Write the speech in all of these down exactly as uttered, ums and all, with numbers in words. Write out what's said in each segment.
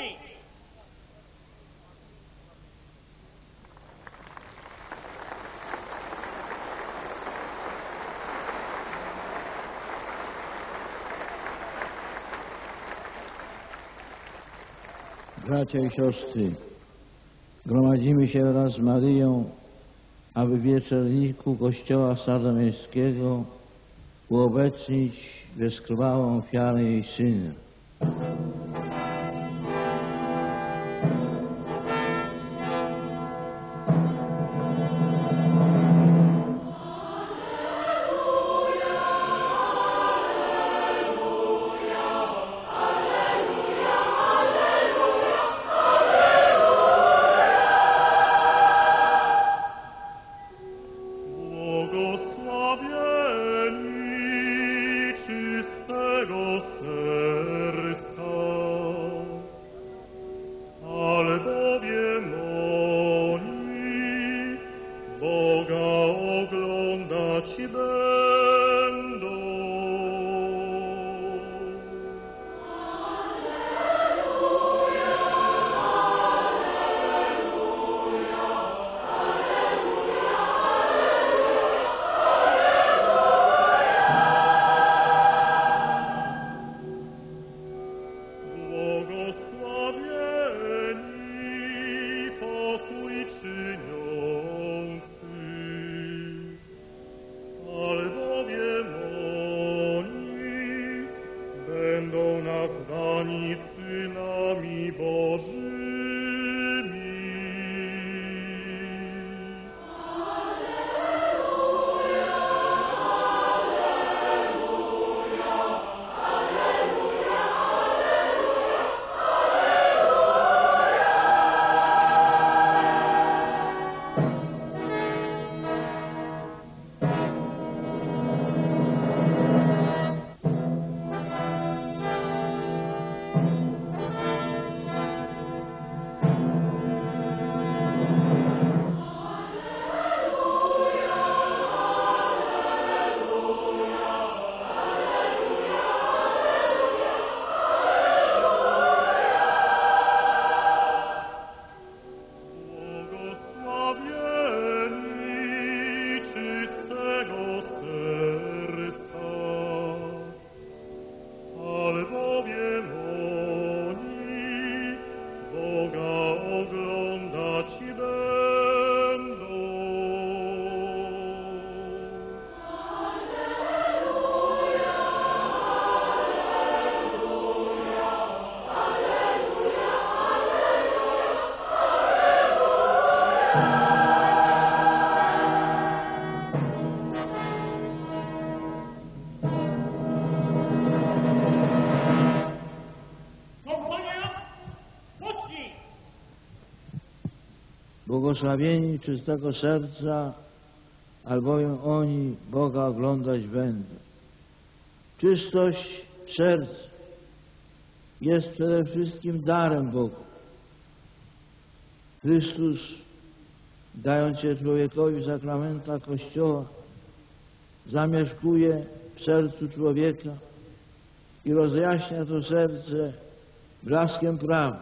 Bracia i siostry, gromadzimy się wraz z Maryją, aby w wieczorniku Kościoła Sandomierskiego uobecnić bezkrwawą ofiarę jej Syna. Błogosławieni czystego serca, albowiem oni Boga oglądać będą. Czystość serca jest przede wszystkim darem Bogu. Chrystus, dając się człowiekowi w sakramentach Kościoła, zamieszkuje w sercu człowieka i rozjaśnia to serce blaskiem prawdy.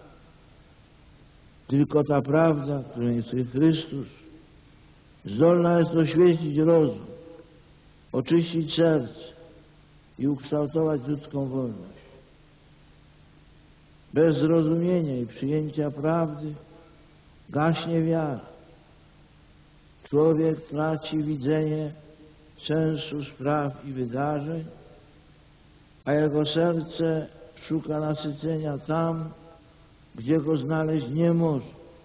Tylko ta prawda, którą jest Chrystus, zdolna jest oświecić rozum, oczyścić serce i ukształtować ludzką wolność. Bez zrozumienia i przyjęcia prawdy gaśnie wiara. Człowiek traci widzenie sensu spraw i wydarzeń, a jego serce szuka nasycenia tam, gdzie go znaleźć nie może.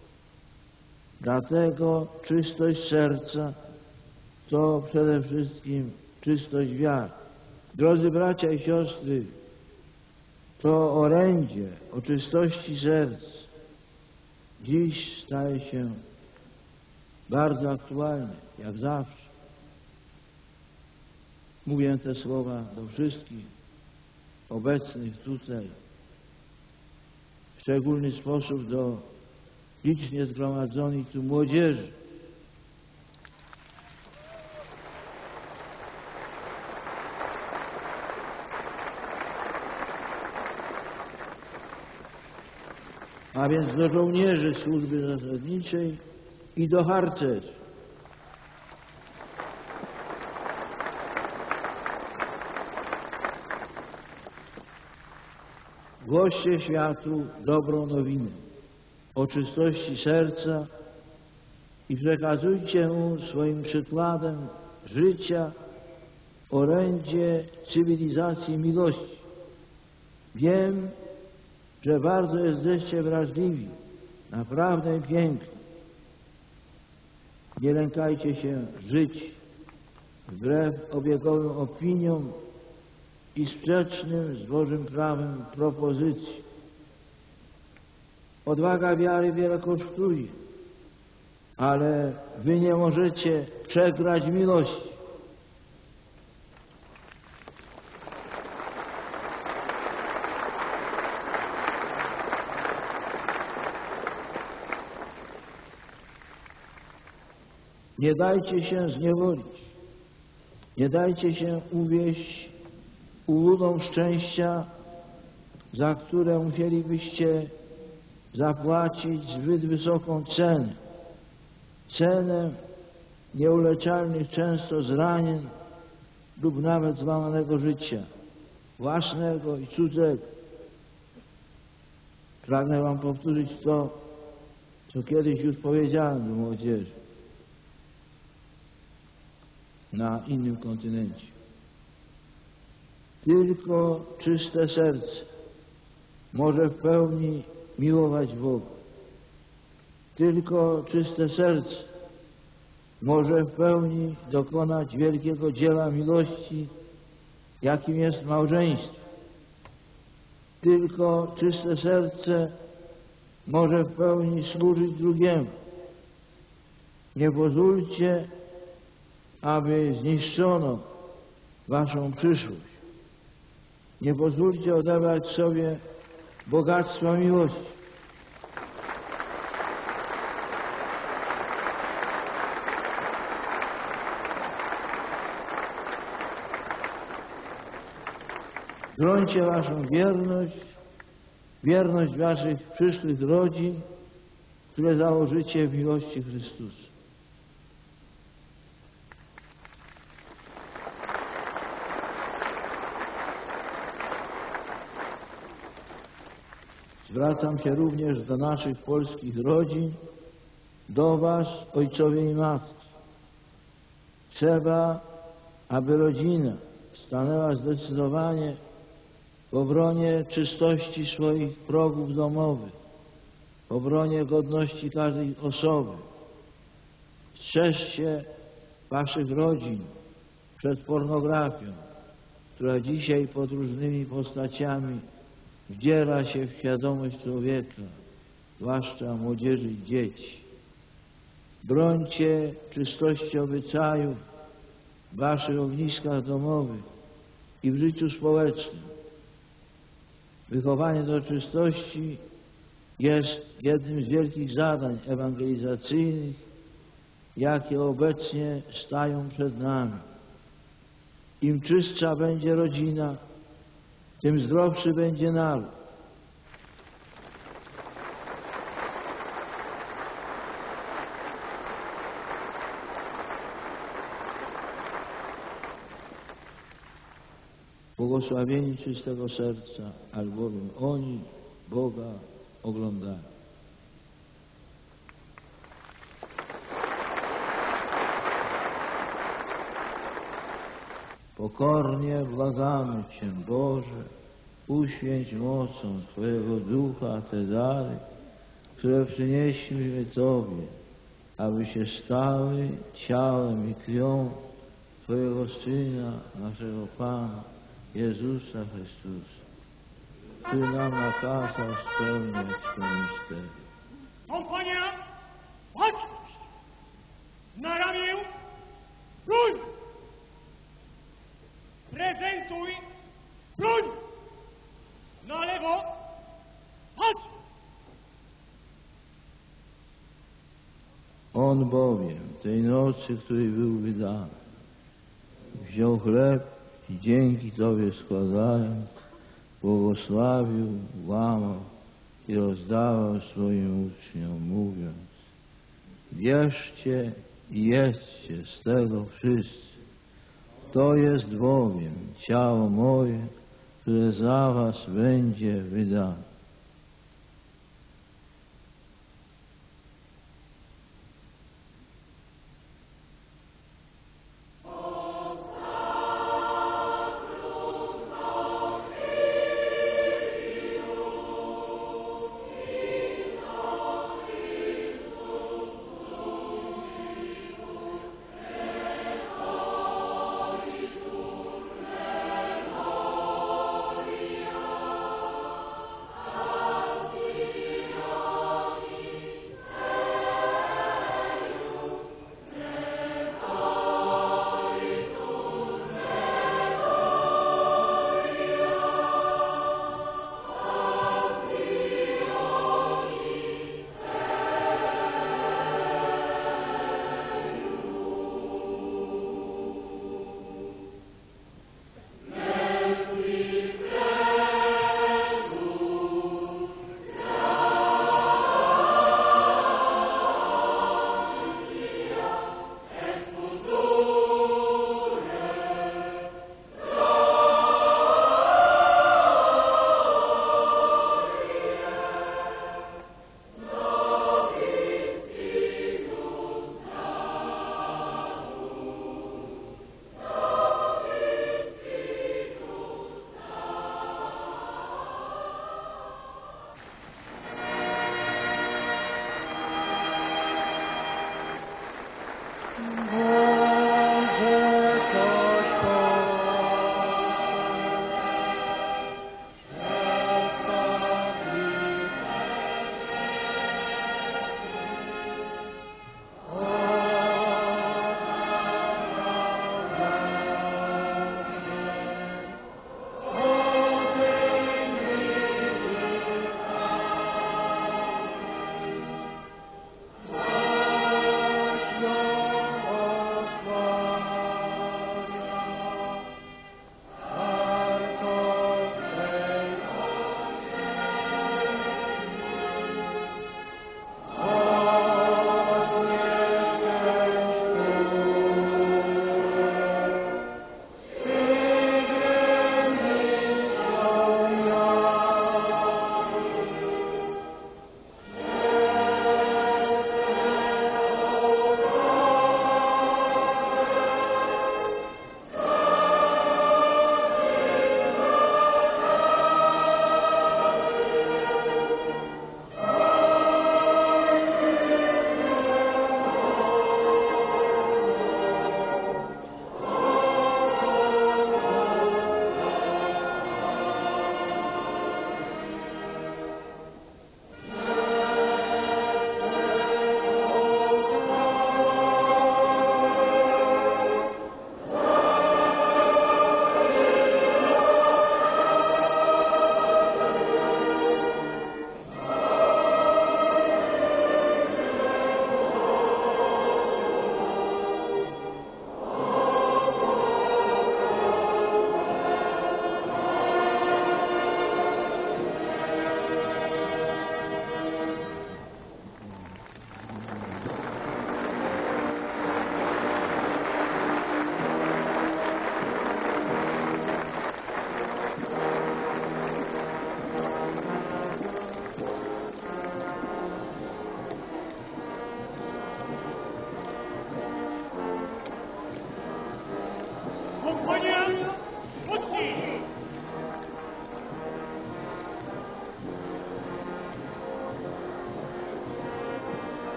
Dlatego czystość serca to przede wszystkim czystość wiary. Drodzy bracia i siostry, to orędzie o czystości serc dziś staje się bardzo aktualne, jak zawsze. Mówię te słowa do wszystkich obecnych tutaj, w szczególny sposób do licznie zgromadzonej tu młodzieży. a więc do żołnierzy służby zasadniczej i do harcerzy. Głoście światu dobrą nowinę o czystości serca i przekazujcie mu swoim przykładem życia orędzie cywilizacji miłości. Wiem, że bardzo jesteście wrażliwi, naprawdę piękni. Nie lękajcie się żyć wbrew obiegowym opiniom i sprzecznym z Bożym prawem propozycji. Odwaga wiary wiele kosztuje, ale wy nie możecie przegrać miłości. Nie dajcie się zniewolić, nie dajcie się uwieść uludom szczęścia, za które musielibyście zapłacić zbyt wysoką cenę. Cenę nieuleczalnych często zranień lub nawet złamanego życia, własnego i cudzego. Pragnę wam powtórzyć to, co kiedyś już powiedziałem do młodzieży na innym kontynencie. Tylko czyste serce może w pełni miłować Boga. Tylko czyste serce może w pełni dokonać wielkiego dzieła miłości, jakim jest małżeństwo. Tylko czyste serce może w pełni służyć drugiemu. Nie pozwólcie, aby zniszczono waszą przyszłość. Nie pozwólcie odebrać sobie bogactwa miłości. Brońcie waszą wierność, wierność waszych przyszłych rodzin, które założycie w miłości Chrystusa. Zwracam się również do naszych polskich rodzin, do was, ojcowie i matki. Trzeba, aby rodzina stanęła zdecydowanie w obronie czystości swoich progów domowych, w obronie godności każdej osoby. Strzeżcie waszych rodzin przed pornografią, która dzisiaj pod różnymi postaciami wdziera się w świadomość człowieka, zwłaszcza młodzieży i dzieci. Brońcie czystości obyczajów w waszych ogniskach domowych i w życiu społecznym. Wychowanie do czystości jest jednym z wielkich zadań ewangelizacyjnych, jakie obecnie stają przed nami. Im czystsza będzie rodzina, tym zdrowszy będzie naród. Błogosławieni czystego serca, albowiem oni Boga oglądają. Pokornie błagamy Cię, Boże, uświęć mocą Twojego Ducha te dary, które przynieśliśmy Tobie, aby się stały ciałem i krwią Twojego Syna, naszego Pana, Jezusa Chrystusa, który nam nakazał spełniać to misterium. Kompania, baczność! Na ramię, broń! Prezentuj broń! Na lewo, patrz! On bowiem tej nocy, której był wydany, wziął chleb i dzięki Tobie składając, błogosławił, łamał i rozdawał swoim uczniom, mówiąc: bierzcie i jedzcie z tego wszyscy. To jest bowiem ciało moje, które za was będzie wydane.